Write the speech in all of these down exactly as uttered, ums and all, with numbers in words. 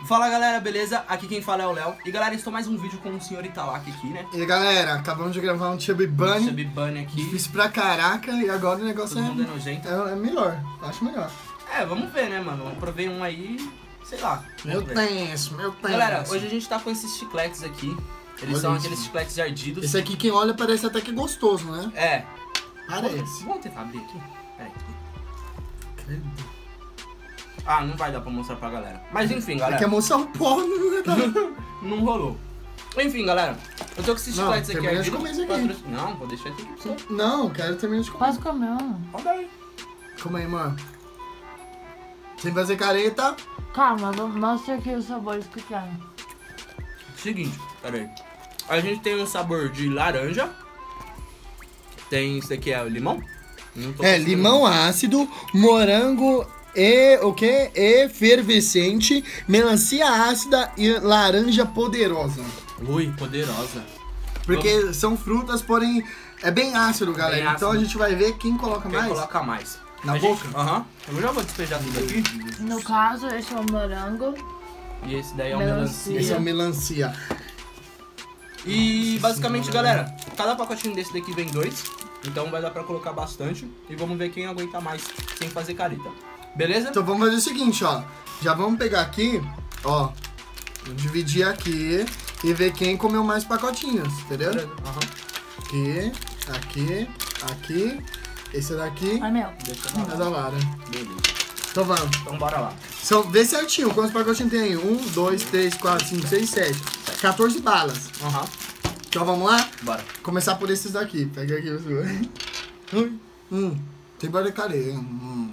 Fala galera, beleza? Aqui quem fala é o Léo. E galera, estou mais um vídeo com o senhor Italak aqui, né? E galera, acabamos de gravar um Chubby Bunny. Chubby Bunny aqui. Difícil pra caraca e agora o negócio Todo é, mundo é nojento. é, é melhor, acho melhor. É, vamos ver, né, mano? Eu provei um aí, sei lá. Meu ver. tenso, meu tenso. Galera, hoje a gente tá com esses chicletes aqui. Eles Olha são isso. aqueles chicletes ardidos. Esse aqui, quem olha, parece até que é gostoso, né? É. Parece. Vamos tentar abrir aqui? Pera aí. Credo. Ah, não vai dar pra mostrar pra galera. Mas enfim, galera. É que a moça é um porno, né? Não rolou. Enfim, galera. Eu tô com esses Não, chicletes aqui termina de ardidos. comer isso aqui. Patro- Não, vou deixar esse aqui pra você. Não, quero terminar de comer. Quase comeu. Roda aí. Calma aí, mano. Sem fazer careta. Calma, vamos- mostra aqui os sabores que tem. Seguinte, pera aí. A gente tem um sabor de laranja. Tem isso aqui, é o limão? Não tô É, conseguindo- limão ácido, morango e o que? Efervescente, melancia ácida e laranja poderosa. Ui, poderosa. Porque são frutas, porém é bem ácido, galera. Bem Então a ácido. gente vai ver quem coloca Quem mais. coloca mais? Na A boca? gente- Aham. Eu já vou despejar tudo aqui. No caso, esse é o morango. E esse daí é o Melancia. Esse é melancia. o melancia. E basicamente, Senhora. galera, cada pacotinho desse daqui vem dois. Então vai dar pra colocar bastante. E vamos ver quem aguenta mais sem fazer careta. Beleza? Então vamos fazer o seguinte, ó. Já vamos pegar aqui, ó. Dividir aqui e ver quem comeu mais pacotinhos, entendeu? Beleza. Aham. Aqui, aqui, aqui. Esse daqui Ai, meu. Deixa é eu dar. da Lara. Beleza. Então vamos. Então bora lá. São, vê certinho quantos pacotinhos tem aí. Um, dois, três, quatro, cinco, seis, sete. quatorze balas. Aham. Então vamos lá? Bora. Começar por esses daqui. Pega aqui o seu. Ui. Hum. Tem barulho de careia. Hum.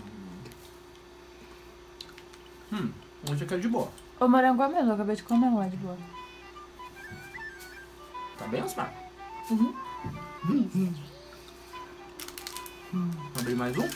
Hum, esse aqui é de boa. O morango é mesmo, eu acabei de comer um, é de boa. Tá bem, Osmar? Uhum. Abrir mais um?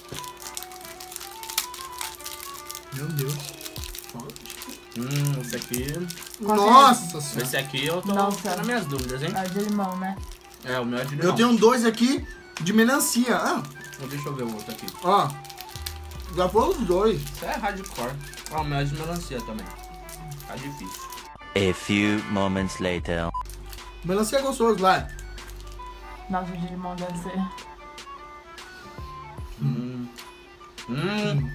Meu Deus. Hum, esse aqui... Nossa senhora. Esse aqui eu tô, Nossa. tô nas minhas dúvidas, hein? É de limão, né? É, o meu é de limão. Eu tenho dois aqui de melancia. Ah, Deixa eu ver o outro aqui. ó. Já foram os dois. Isso é hardcore. Ah, o meu é de melancia também. Tá difícil. A few moments later. Melancia é gostoso, lá. Nossa, o de limão deve ser. Hum. Hum.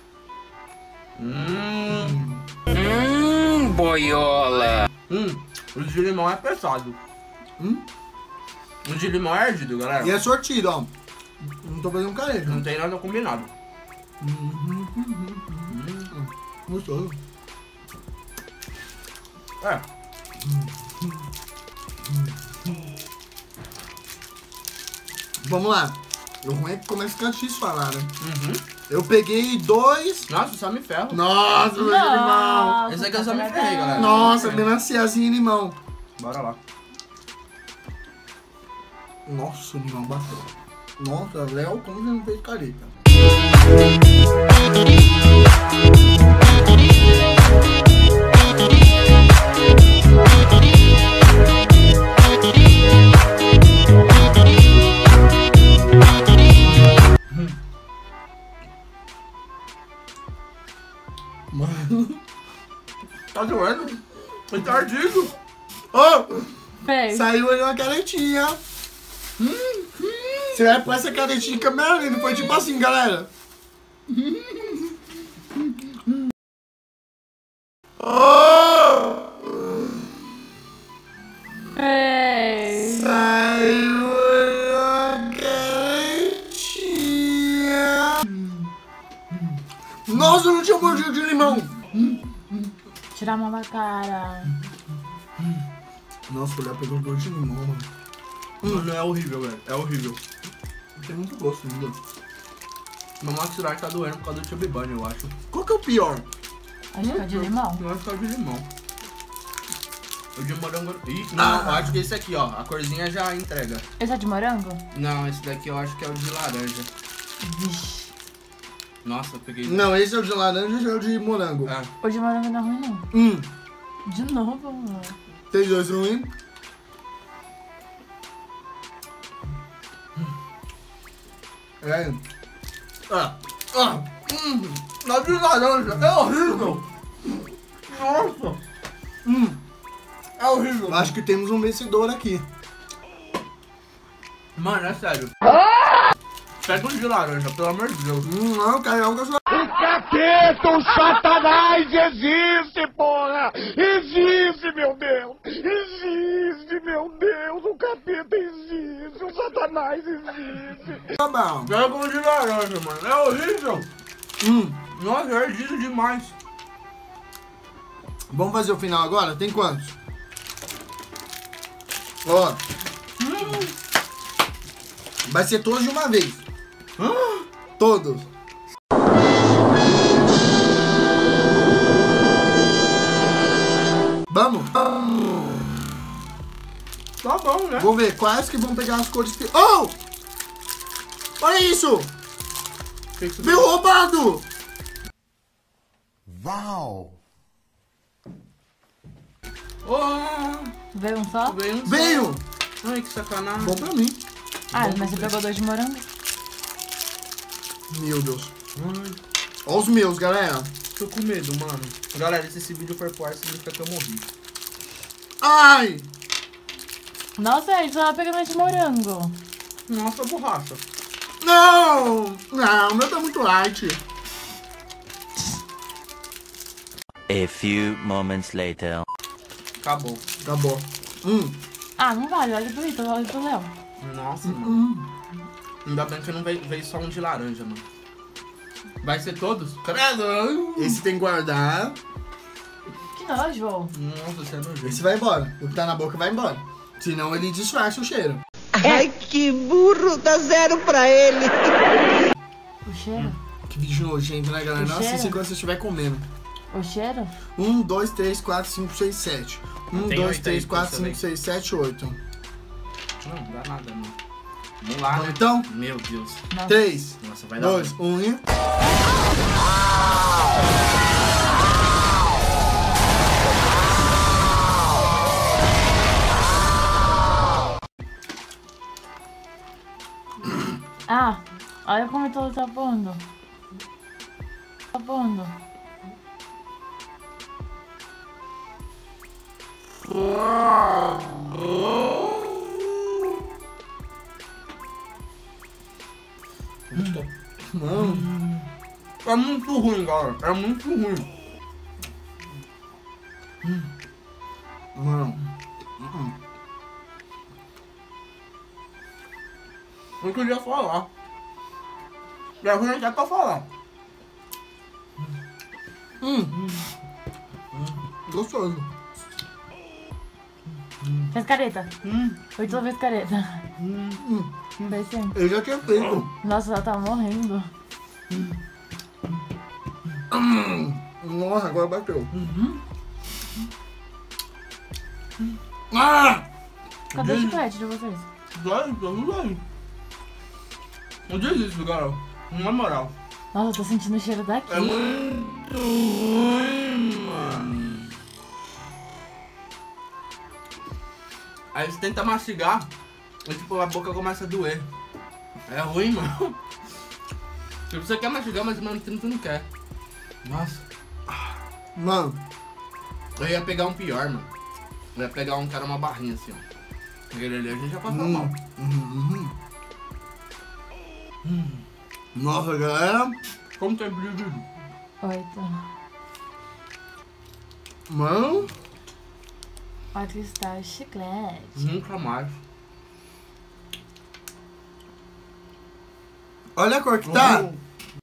Hum. Hum, boiola. Hum. O de limão é pesado. Hum? O de limão é ardido, galera. E é sortido, ó. Não tô fazendo careta. Não tem nada combinado. Uhum. Hum. Gostoso. É. Vamos lá. O ruim é que começa a ficar difícil falar, né? Uhum. Eu peguei dois. Nossa, só me ferro. Nossa, meu de limão. Esse aqui eu só me ferrei, galera. Nossa, melanciazinha e limão. Bora lá. Nossa, o limão bateu. Nossa, Léo, como você não fez careta? Mano. Tá doendo? Ele tá ardido. Ô! Fez. Saiu aí uma caretinha. Hum, hum. Você vai pôr essa caretinha em câmera lenta. Foi tipo assim, galera. Oh! Fez. Saiu uma caretinha. Nossa, eu não tinha mordido de limão. Tira a mão da cara. Nossa, o Léo pegou gosto de limão, mano. Mano, é horrível, velho. É horrível. Não tem muito gosto ainda. Meu maxilar tá doendo por causa do Chubby Bunny, eu acho. Qual que é o pior? Acho que é de limão. Eu acho que é o de limão. O de morango... Ih, não, Ah. eu acho que esse aqui, ó. A corzinha já entrega. Esse é de morango? Não, esse daqui eu acho que é o de laranja. Vixe. Nossa, eu peguei... Não, esse é o de laranja e é o de morango. É. O de morango não é ruim, não. Hum, De novo, mano. tem dois ruins. É. Ah, ah, hum, na de laranja, é horrível. Nossa! Hum, É horrível. acho que temos um vencedor aqui. Mano, é sério. Pega um de laranja, pelo amor de Deus. Hum, não, carioca eu sou... O capeta, o satanás existe, porra! Existe, meu Deus! Existe, meu Deus! O capeta existe! O satanás existe! Tá bom. Pega um de laranja, mano. É horrível. Hum, Nossa, é ardido demais. vamos fazer o final agora? Tem quantos? Ó. Hum. Vai ser todos de uma vez. Ah, Todos. Vamos? tá bom, né? Vou ver quais que vão pegar as cores que... Oh! Olha isso! Que que você- Veio roubado! Oh, Veio um só? veio um Veio! só. Ai, que sacanagem. Bom pra mim. Ah, mas você pegou dois de morango? Meu Deus. Ai, Olha os meus, galera. tô com medo, mano. Galera, se esse vídeo for pro ar, significa que eu morri. Ai! Nossa, ele só tava pegando de morango. Nossa, borracha. Não! Não, o meu tá muito light. A few moments later. Acabou. Acabou. Hum. Ah, não vale, olha pro Ito, olha pro Léo. Nossa, mano. Hum. Ainda bem que não veio, veio só um de laranja, mano. Vai ser todos? Credo! Esse tem que guardar. Que nojo. Nossa, você é nojento. Esse vai embora. O que tá na boca vai embora. Senão ele disfarça o cheiro. Ai, que burro, dá zero pra ele. O cheiro? Que vídeo nojento, né, galera? O Não cheiro? assista enquanto você estiver comendo. O cheiro? Um, dois, três, quatro, cinco, seis, sete. Um, Tem dois, oito três, aí, quatro, pensa cinco, bem. seis, sete, oito. Não, não dá nada, mano. Vamos lá, Vamos né? então? Meu Deus. Nossa. Três, Nossa, vai dar dois, ruim. um e... Ah, olha como eu tô tá pondo. Tá pondo. Mano, É muito ruim, galera. É muito ruim. mano. Eu queria falar. E a gente já pra falar. Hum. Gostoso. Fez careta. Hum, O Ito fez careta. hum. Fez sim. Eu já tinha feito. Nossa, ela tá morrendo. Nossa, agora bateu. Ah! Cadê o chiclete de vocês? Vai, tá tudo aí. Não diz isso, galera. Na moral. Nossa, eu tô sentindo o cheiro daqui. É muito ruim, mano. Aí você tenta mastigar e tipo, a boca começa a doer. É ruim, mano. Tipo, você quer mastigar, mas ao mesmo tempo você não quer. Nossa. Mano, Eu ia pegar um pior, mano. Eu ia pegar um cara, uma barrinha assim, ó. Aquele ali a gente já passou Hum. mal. Uhum, uhum. Nossa, galera. Como tempo de vídeo? Oito. Mano. Aqui está o chiclete. Nunca mais. Olha a cor que tá. Uhum.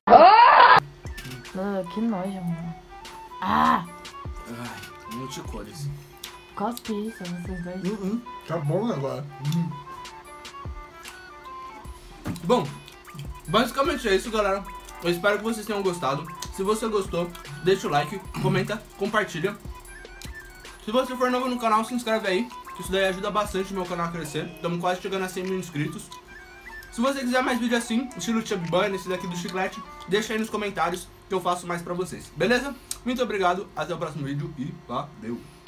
Ah, que nojo, mano. Ah! Ai, multicores. Cospe isso, vocês dois. Uhum. Tá bom agora. Bom, basicamente é isso, galera. Eu espero que vocês tenham gostado. Se você gostou, deixa o like, comenta, compartilha. Se você for novo no canal, se inscreve aí, que isso daí ajuda bastante o meu canal a crescer. Estamos quase chegando a cem mil inscritos. Se você quiser mais vídeo assim, estilo Chubby Bunny, esse daqui do chiclete, deixa aí nos comentários que eu faço mais pra vocês. Beleza? Muito obrigado, até o próximo vídeo e valeu!